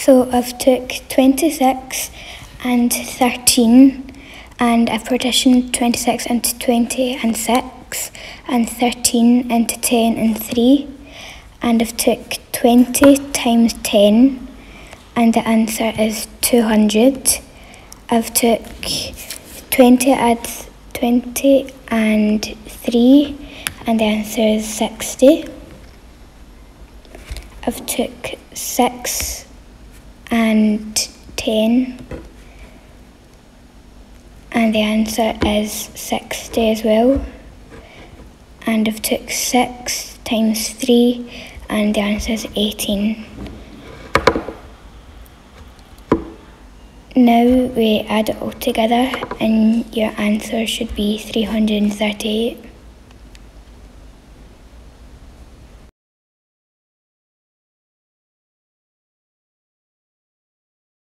So I've took 26 and 13 and I've partitioned 26 into 20 and 6 and 13 into 10 and 3, and I've took 20 times 10 and the answer is 200. I've took 20 adds 20 and 3 and the answer is 60. I've took 6 and 10 and the answer is 60 as well. And I've took 6 times 3 and the answer is 18. Now we add it all together and your answer should be 338.